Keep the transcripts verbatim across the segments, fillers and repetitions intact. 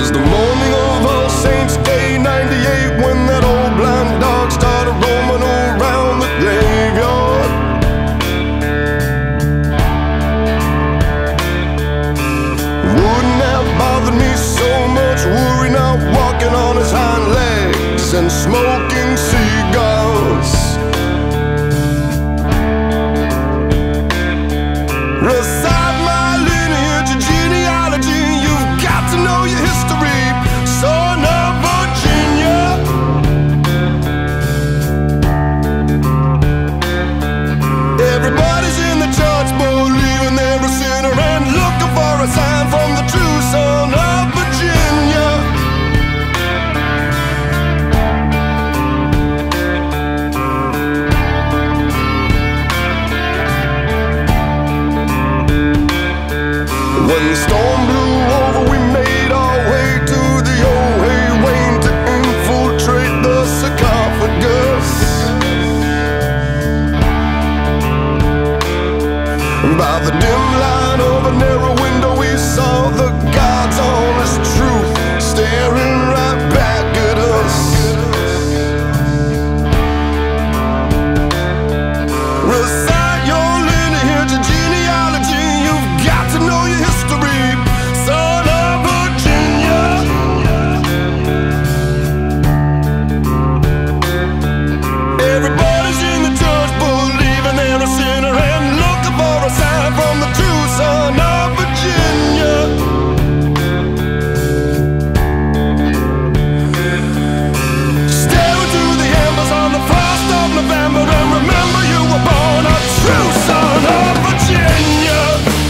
was the morning of All Saints' Day ninety-eight, when that old blind dog started roaming around the graveyard. Wouldn't have bothered me so much, worry not walking on his hind legs and smoking cigars. Recite my lineage and genealogy, you've got to know your history, son of Virginia. Everybody's in the church believing they're a sinner and looking for a sign from the true son of Virginia. When the storm blew over, we made our way to the old Hay-Wain to infiltrate the sarcophagus. By the dim light of a narrow window, we saw the God's honest truth staring right back at us. Recite your lineage and genealogy, you've got to know your history, son of Virginia. Everybody's in the church believing they're a sinner and looking for a sign from the true son of Virginia. Staring through the embers on the first of November, and remember you were born a true son of Virginia.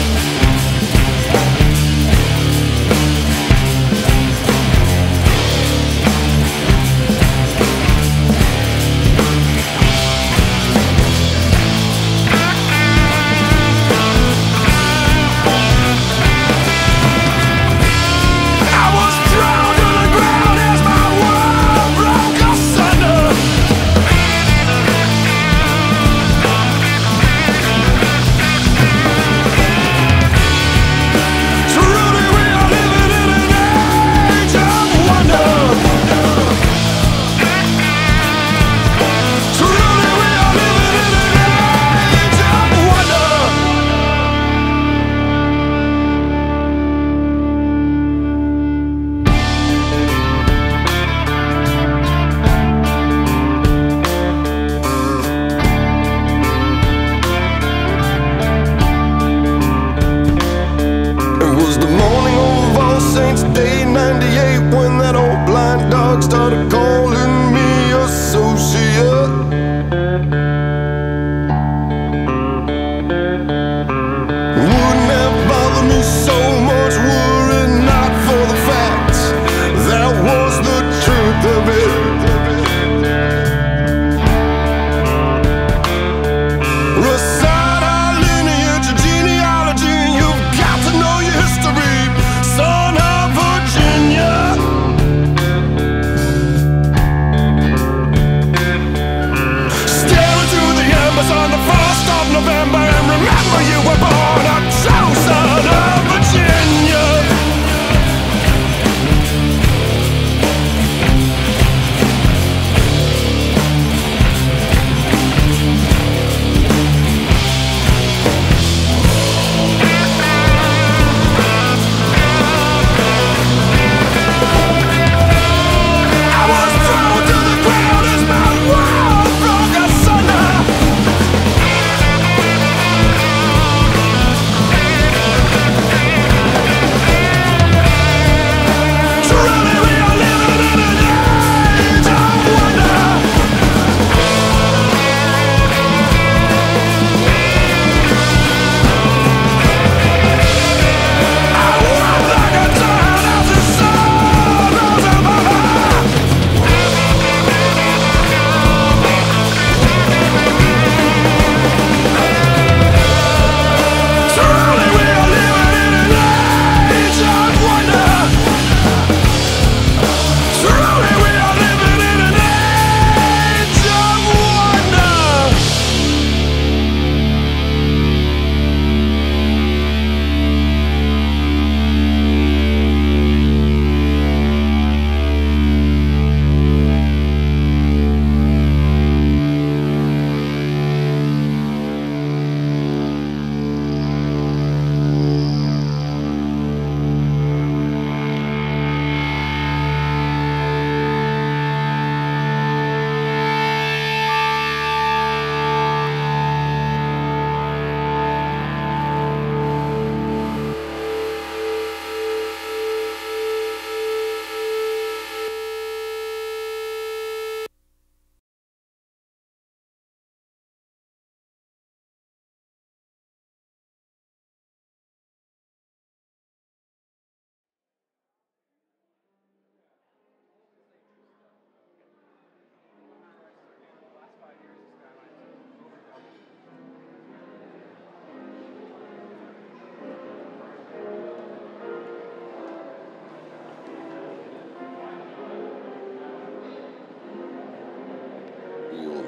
I was thrown to the ground as my world broke asunder. Truly we are living in an age of wonder. Truly we are living in an age of wonder. It was the morning of All Saints' Day ninety-eight, when that old blind dog started calling me associate. Wouldn't have bothered me so much, were it not for the fact that was the truth of it. Recite our lineage and genealogy, you've got to know your history, son of Virginia.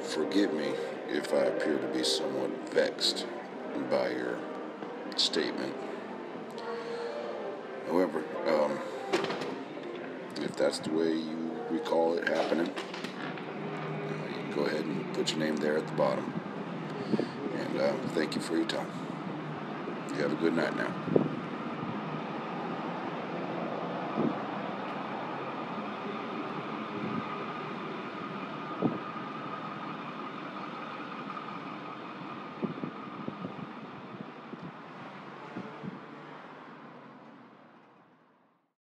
forgive me if I appear to be somewhat vexed by your statement. However, um, if that's the way you recall it happening, uh, you can go ahead and put your name there at the bottom. And uh, thank you for your time. You have a good night now.